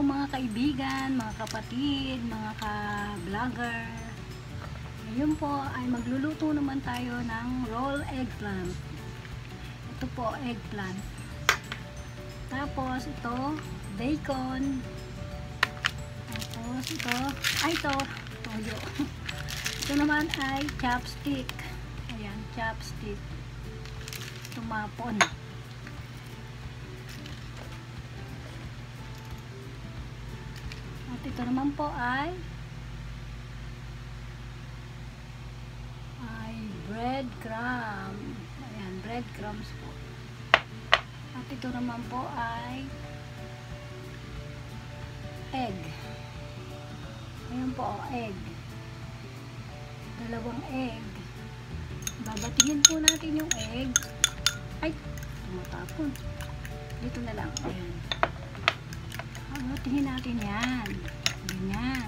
mga kaibigan, mga kapatid, mga ka-vlogger. Ngayon po ay magluluto naman tayo ng roll eggplant. Ito po, eggplant. Tapos ito, bacon. Tapos ito, toyo. Ito naman ay chopstick. Ayan, chopstick. Tumapon. At ito naman po ay breadcrumb. Ayan, breadcrumbs po. At ito naman po ay egg. Ayan po, egg. Dalawang egg. Babatingin po natin yung egg. Ay, tumatapon. Dito na lang. Ayan. Babatingin natin yan. Ganyan.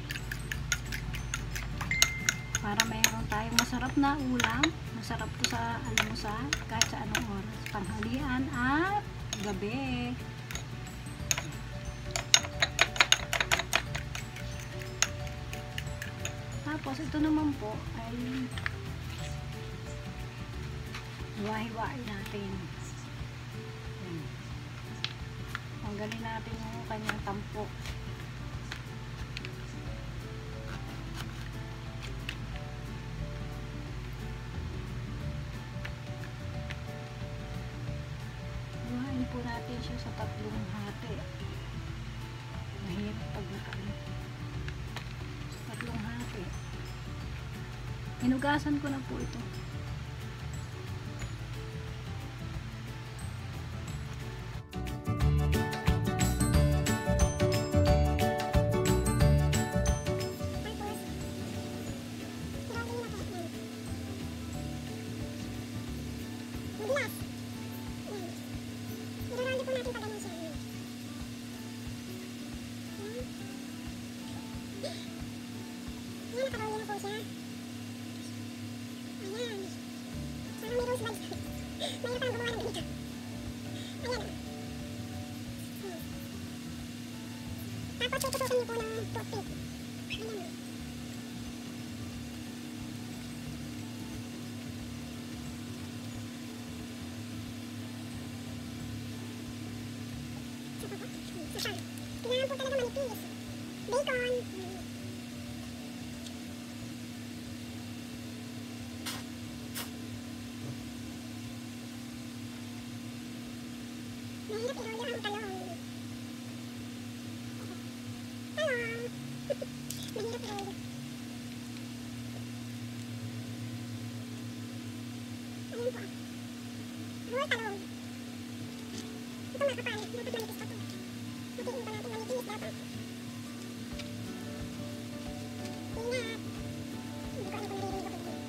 Para mayroon tayong masarap na ulam. Masarap to sa almusal kahit sa anong oras. Tanghalian at gabi. Tapos ito naman po ay hiwa-hiwain natin. Yan. Tanggalin natin yung kanyang tampok. Hiwain po natin siya sa tatlong hati. Mahirap pag nakain. Tatlong hati. Hinugasan ko na po ito. Tapos tututukan niyo po ng toothpick. Ayan. Sasal. Kailangan po talaga manipis. Bacon. Mahirap i-roller ang talong. Mahirap i-roller. Ayan po. Roll talong. Ito makapal. Dapat manipis pa ito. Hatiin pa natin manipis dapat. Ingat. Hindi ko alam kung naririnig ako dito.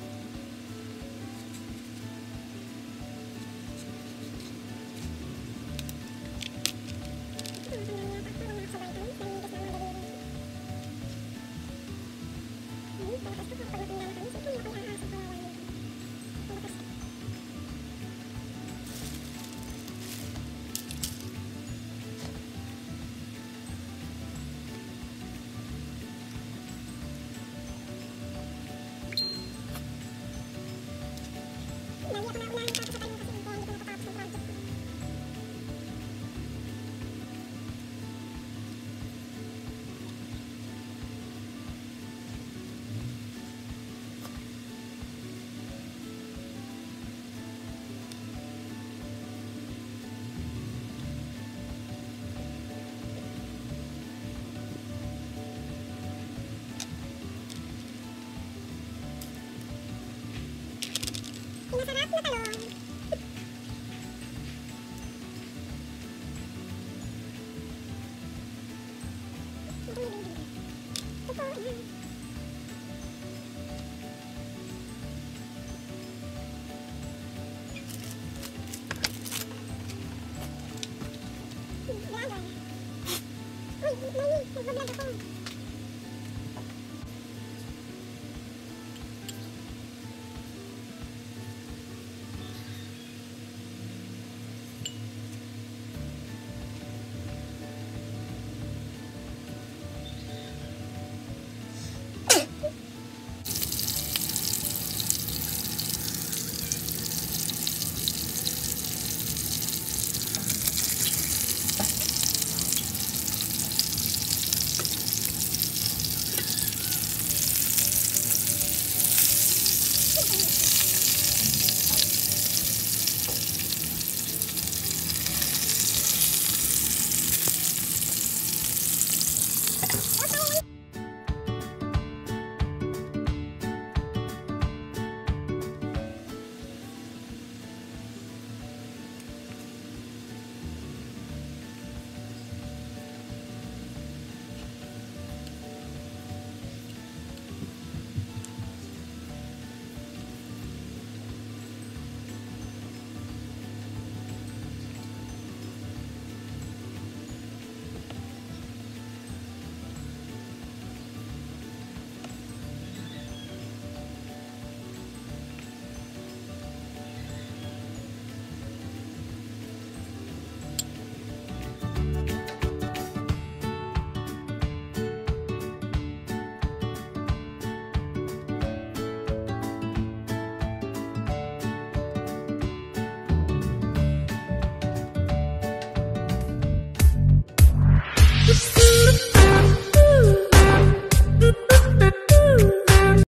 Masarap na talong. Ito po, ayan. Uy, nagbablog ako.